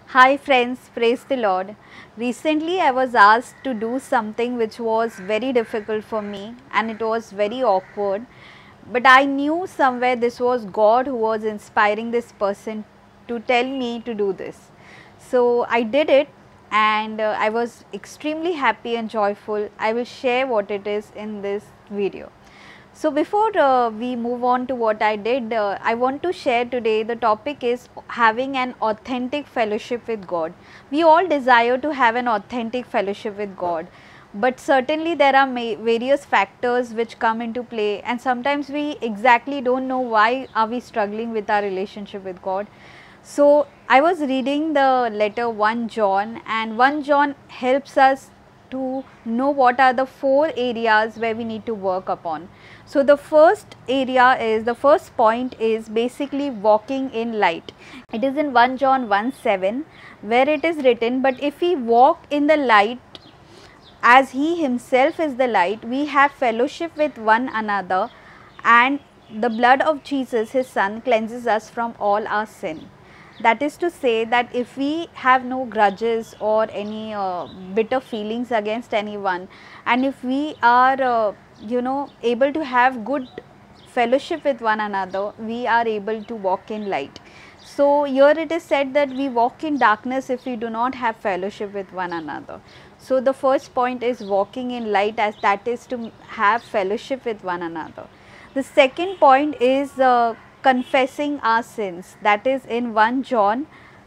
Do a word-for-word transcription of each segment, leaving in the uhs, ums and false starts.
Hi friends, praise the Lord. Recently I was asked to do something which was very difficult for me and it was very awkward. But I knew somewhere this was God who was inspiring this person to tell me to do this. So I did it and uh, I was extremely happy and joyful. I will share what it is in this video. So before uh, we move on to what I did, uh, I want to share today the topic is having an authentic fellowship with God. We all desire to have an authentic fellowship with God, but certainly there are various factors which come into play, and sometimes we exactly don't know why are we struggling with our relationship with God. So I was reading the letter First John, and First John helps us to know what are the four areas where we need to work upon. So the first area is, the first point is basically walking in light. It is in First John one seven where it is written, but if we walk in the light as he himself is the light, we have fellowship with one another, and the blood of Jesus his son cleanses us from all our sin. That is to say that if we have no grudges or any uh, bitter feelings against anyone, and if we are uh, you know able to have good fellowship with one another, we are able to walk in light. So here it is said that we walk in darkness if we do not have fellowship with one another. So the first point is walking in light, as that is to have fellowship with one another. The second point is uh, confessing our sins. That is in First John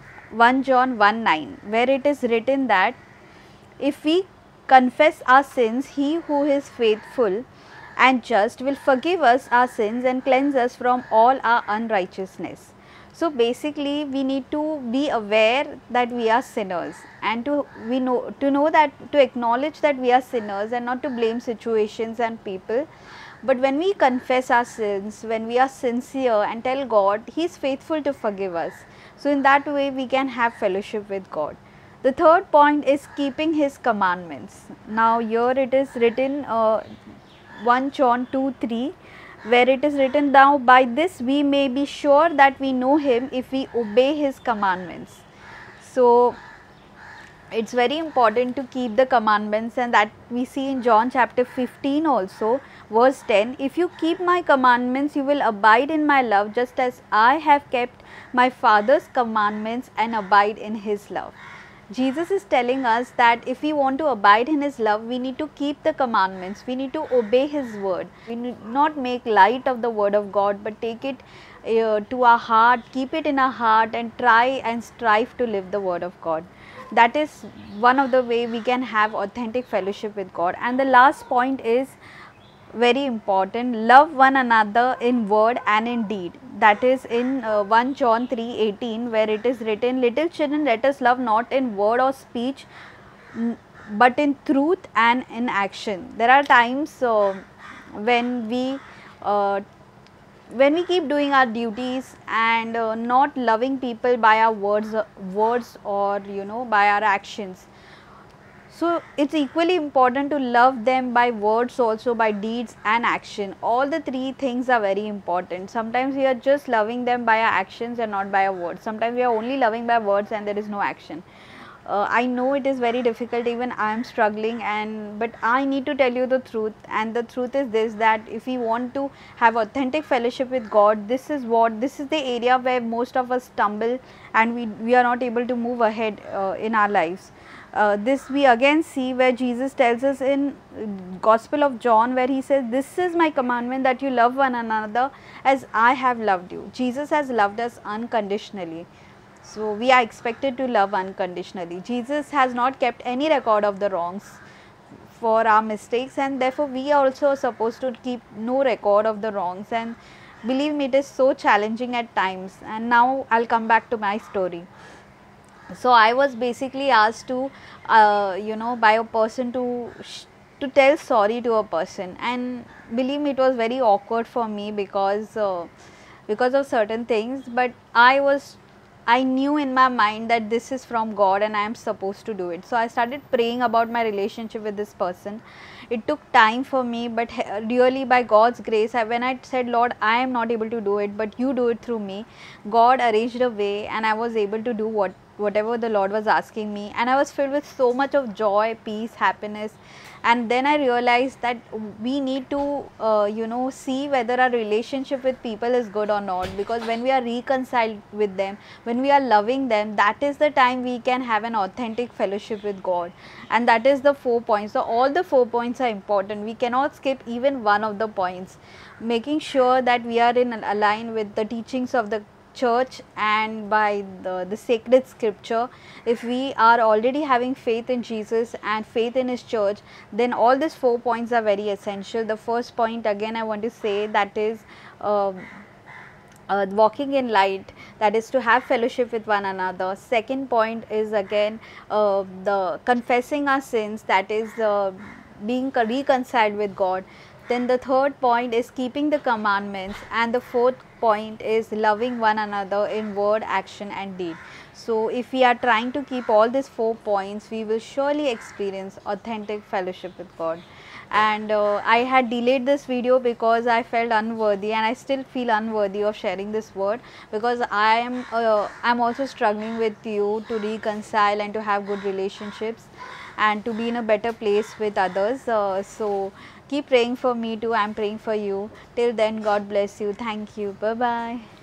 one nine, where it is written that if we confess our sins, he who is faithful and just will forgive us our sins and cleanse us from all our unrighteousness. So basically we need to be aware that we are sinners, and to we know to know that to acknowledge that we are sinners and not to blame situations and people. But when we confess our sins, when we are sincere and tell God, he is faithful to forgive us. So in that way we can have fellowship with God. The third point is keeping his commandments. Now here it is written uh, First John two three, where it is written, now by this we may be sure that we know him if we obey his commandments. So it's very important to keep the commandments, and that we see in John chapter fifteen also, verse ten, if you keep my commandments you will abide in my love, just as I have kept my Father's commandments and abide in his love. Jesus is telling us that if we want to abide in his love, we need to keep the commandments, we need to obey his word. We need not make light of the word of God, but take it uh, to our heart, keep it in our heart, and try and strive to live the word of God. That is one of the way we can have authentic fellowship with God. And the last point is very important, love one another in word and in deed. That is in uh, First John three eighteen, where it is written, little children, let us love not in word or speech, but in truth and in action. There are times uh, when we uh, when we keep doing our duties and uh, not loving people by our words uh, words or you know by our actions. So it's equally important to love them by words, also by deeds and action. All the three things are very important. Sometimes we are just loving them by our actions and not by our words. Sometimes we are only loving by words and there is no action. Uh, I know it is very difficult, even I am struggling, and but I need to tell you the truth, and the truth is this, that if we want to have authentic fellowship with God, this is what this is the area where most of us stumble and we, we are not able to move ahead uh, in our lives. Uh, this we again see where Jesus tells us in Gospel of John, where he says, this is my commandment, that you love one another as I have loved you. Jesus has loved us unconditionally. So we are expected to love unconditionally. Jesus has not kept any record of the wrongs for our mistakes, and therefore we are also supposed to keep no record of the wrongs. And believe me, it is so challenging at times. And now I'll come back to my story. So I was basically asked to uh, you know by a person to to tell sorry to a person, and believe me, it was very awkward for me because uh, because of certain things, but I was I knew in my mind that this is from God and I am supposed to do it. So I started praying about my relationship with this person. It took time for me, but really by God's grace, I, when I said, Lord, I am not able to do it, but you do it through me, God arranged a way and I was able to do what whatever the Lord was asking me, and I was filled with so much of joy, peace, happiness. And then I realized that we need to uh, you know see whether our relationship with people is good or not, because when we are reconciled with them, when we are loving them, that is the time we can have an authentic fellowship with God. And that is the four points. So all the four points are important. We cannot skip even one of the points. Making sure that we are in align with the teachings of the church and by the, the sacred scripture. If we are already having faith in Jesus and faith in his church, then all these four points are very essential. The first point, again I want to say, that is uh, uh, walking in light, that is to have fellowship with one another. Second point is again uh, the confessing our sins, that is uh, being reconciled with God. Then the third point is keeping the commandments, and the fourth point is loving one another in word, action and deed. So if we are trying to keep all these four points, we will surely experience authentic fellowship with God. And uh, I had delayed this video because I felt unworthy, and I still feel unworthy of sharing this word, because I am uh, I'm also struggling with you to reconcile and to have good relationships and to be in a better place with others. Uh, so keep praying for me too. I'm praying for you. Till then, God bless you. Thank you. Bye bye.